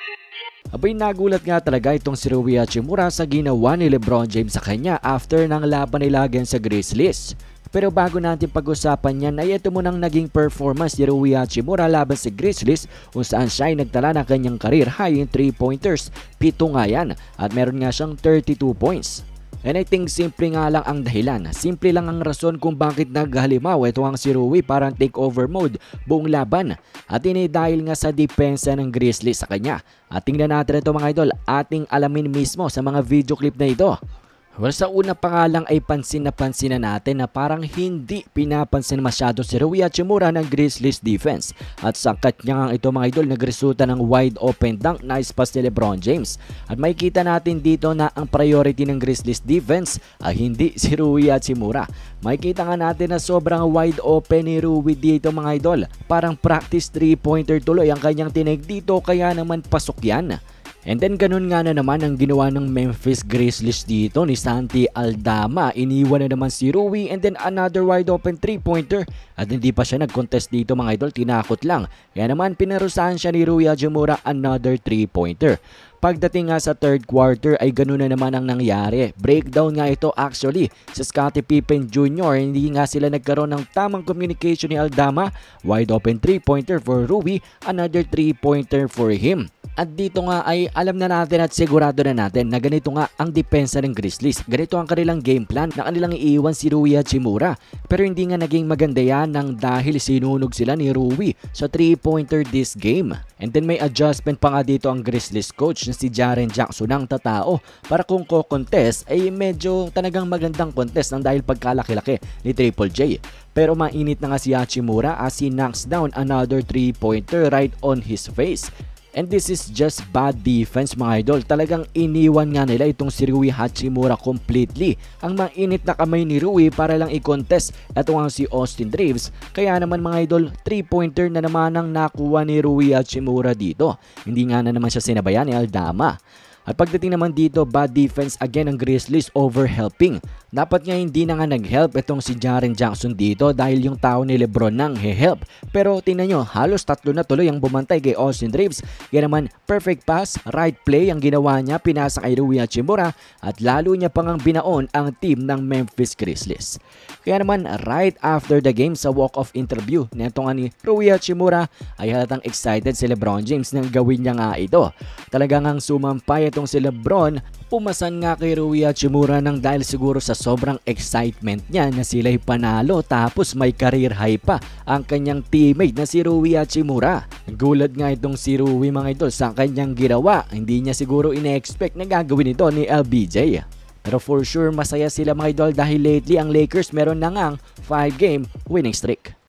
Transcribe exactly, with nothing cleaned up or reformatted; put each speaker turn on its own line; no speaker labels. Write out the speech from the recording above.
Abay, nagulat nga talaga itong si Rui Hachimura sa ginawa ni LeBron James sa kanya after ng laban nila against sa Grizzlies. Pero bago natin pag-usapan yan ay ito munang naging performance ni Rui Hachimura laban sa Grizzlies kung saan siya ay nagtala ng kanyang career high in three pointers. Pito nga yan at meron nga siyang thirty-two points. And I think simple nga lang ang dahilan. Simple lang ang rason kung bakit naghalimaw ito ang si Rui parang takeover mode buong laban. At ini dahil nga sa depensa ng Grizzlies sa kanya. At tingnan natin ito mga idol, ating alamin mismo sa mga video clip na ito. Well, sa una pa nga lang ay pansin na pansin na natin na parang hindi pinapansin masyado si Rui Hachimura ng Grizzlies defense. At sangkat niya nga ito mga idol, nagresulta ng wide open dunk, nice pass ni LeBron James. At makikita natin dito na ang priority ng Grizzlies defense ay hindi si Rui Hachimura. Makikita nga natin na sobrang wide open ni Rui dito mga idol. Parang practice three pointer tuloy ang kanyang tinig dito, kaya naman pasok yan. And then ganun nga na naman ang ginawa ng Memphis Grizzlies dito ni Santi Aldama. Iniwan na naman si Rui and then another wide open three pointer. At hindi pa siya nag-contest dito mga idol, tinakot lang. Kaya naman pinarusahan siya ni Rui Hachimura another three pointer. Pagdating nga sa third quarter ay ganun na naman ang nangyari. Breakdown nga ito actually sa Scottie Pippen Junior Hindi nga sila nagkaroon ng tamang communication ni Aldama. Wide open three pointer for Rui, another three pointer for him. At dito nga ay alam na natin at sigurado na natin na ganito nga ang depensa ng Grizzlies. Ganito ang kanilang game plan na kanilang iiwan si Rui Hachimura. Pero hindi nga naging maganda yan nang dahil sinunog sila ni Rui sa three pointer this game. And then may adjustment pa nga dito ang Grizzlies coach na si Jaren Jackson ang tatao para kung ko-contest ay medyo talagang magandang contest nang dahil pagkalaki-laki ni Triple J. Pero mainit na nga si Hachimura as he knocks down another three pointer right on his face. And this is just bad defense mga idol. Talagang iniwan nga nila itong si Rui Hachimura completely. Ang mainit na kamay ni Rui para lang i-contest ito ang si Austin Reeves. Kaya naman mga idol, three pointer na naman ang nakuha ni Rui Hachimura dito. Hindi nga na naman siya sinabayan ni Aldama. At pagdating naman dito, bad defense again ng Grizzlies over helping. Dapat nga hindi na nga nag-help itong si Jaren Jackson dito dahil yung tao ni LeBron nang he-help. Pero tingnan nyo, halos tatlo na tuloy ang bumantay kay Austin Reeves. Kaya naman perfect pass, right play ang ginawa niya, pinasa kay Rui Hachimura at lalo niya pang ang binaon ang team ng Memphis Grizzlies. Kaya naman right after the game sa walk-off interview nito nga ni Rui Hachimura ay halatang excited si LeBron James nang gawin niya nga ito. Talagang ang sumampay itong si LeBron, pumasan nga kay Rui Hachimura nang dahil siguro sa sobrang excitement niya na sila'y panalo tapos may career high pa ang kanyang teammate na si Rui Hachimura. Gulat nga itong si Rui mga idol sa kanyang ginawa. Hindi niya siguro ine-expect na gagawin ito ni L B J. Pero for sure masaya sila mga idol dahil lately ang Lakers meron na ngang five game winning streak.